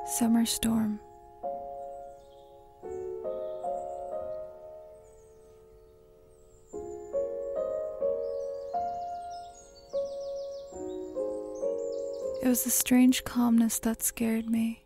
Summer storm. It was the strange calmness that scared me.